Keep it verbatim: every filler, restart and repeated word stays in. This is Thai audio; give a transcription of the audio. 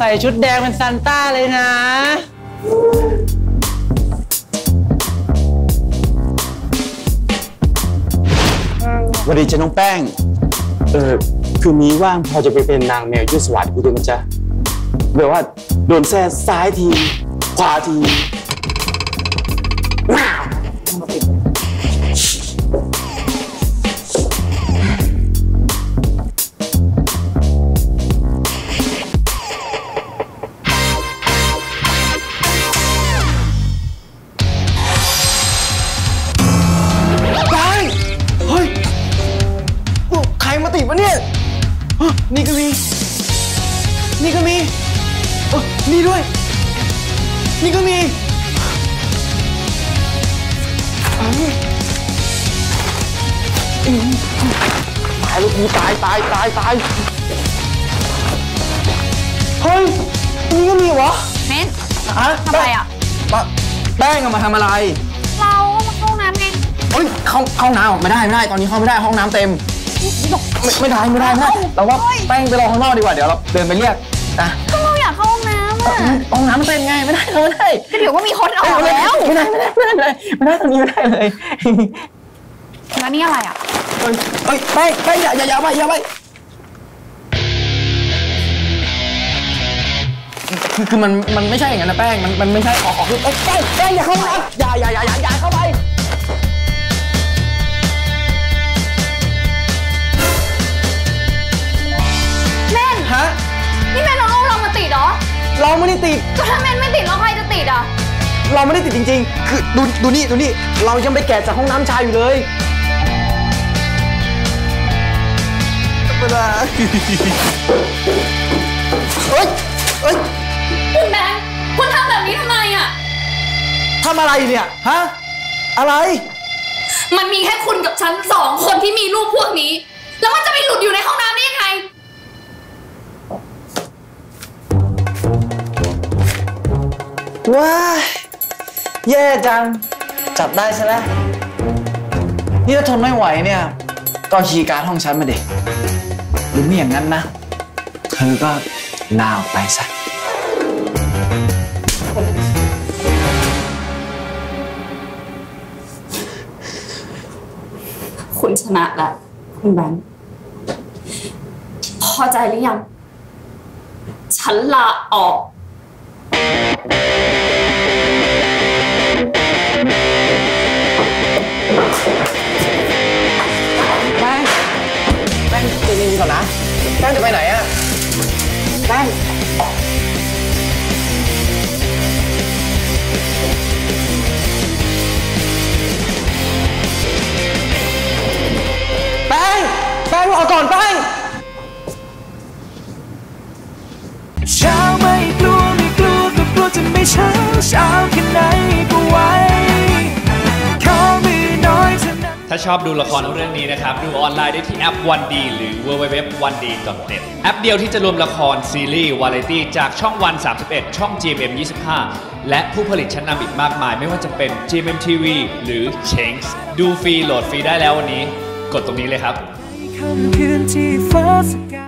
ใส่ชุดแดงเป็นซานต้าเลยนะสวัสดีจ้ะน้องแป้งเออคืนนี้ว่างพอจะไปเป็นนางแมวยุสวัสดิ์กูด้วยมั้ยจ๊ะแบบว่าโดนแซ่ซ้ายทีขวาทีว้าวนี่ก็มีนี่ก็มีเออนี่ด้วยนี่ก็มีตายแล้วกูตายตายตายตายเฮ้ยนี่ก็มีวะเม้นทำอะไรอ่ะแป้งเอามาทำอะไรเรามาเข้าน้ำไงเฮ้ยเข้าเข้าน้ำไม่ได้ไม่ได้ตอนนี้เข้าไม่ได้ห้องน้ำเต็มไม่ไม่ได้ไม่ได้ไม่ได้เราว่าแป้งไปรอข้างนอกดีกว่าเดี๋ยวเราเดินไปเรียกนะก็เราอยากเข้าห้องน้ำอ่ะห้องน้ำมันเป็นไงไม่ได้ไม่ได้ก็เดี๋ยวก็มีคนออกแล้วไม่ได้ไม่ได้ไม่ได้เลยไม่ได้ตรงนี้ไม่ได้เลยแล้วนี่อะไรอ่ะเฮ้ยเฮ้ยแป้งแป้งอย่าอย่าอย่าไปอย่าไปคือคือมันมันไม่ใช่อย่างนั้นนะแป้งมันมันไม่ใช่ออกออกคือแป้งแป้งอย่าเข้ามาอย่าอย่าอย่าอย่าอย่าเข้าไปฮะนี่แม่เราเอาเรามาติดเหรอเราไม่ได้ติดก็ถ้าแม่ไม่ติดแล้วใครจะติดอ่ะเราไม่ได้ติดจริงๆคือดูดูนี่ดูนี่เรายังไปแกะจากห้องน้ำชายอยู่เลยเวลาเฮ้ยเฮ้ยคุณแบงค์คุณทำแบบนี้ทำไมอ่ะทำอะไรเนี่ยฮะอะไรมันมีแค่คุณกับฉันสองคนที่มีรูปพวกนี้แล้วมันจะไปหลุดอยู่ในห้องน้ำได้ยังไงว้าแย่จังจับได้ซะแล้วนี่ถ้าทนไม่ไหวเนี่ยก็คีย์การ์ดห้องฉันมาดิหรือไม่อย่างนั้นนะเธอก็ลาออกไปซะคุณชนะแล้วคุณแบงค์พอใจหรือยังฉันลาออกแป้งแป้งใจเย็นก่อนนะแป้งจะไปไหนอะแป้งแป้งแป้งรอก่อนแป้งเช้าไม่กลัวไม่กลัวก็กลัวจะไม่เช้าเช้าแค่ไหนก็ไหวเขามีน้อยเท่านั้นถ้าชอบดูละครเรื่องนี้นะครับดูออนไลน์ได้ที่แอป วัน ดี หรือ ดับเบิลยู ดับเบิลยู ดับเบิลยู ดอท วัน ดี ดอท เน็ต แอปเดียวที่จะรวมละครซีรีส์วาไรตี้จากช่องวัน สามสิบเอ็ด ช่อง จี เอ็ม เอ็ม ยี่สิบห้า และผู้ผลิตชั้นนำอีกมากมายไม่ว่าจะเป็น จี เอ็ม เอ็ม ที วี หรือ เชงส์ ดูฟรีโหลดฟรีได้แล้ววันนี้กดตรงนี้เลยครับ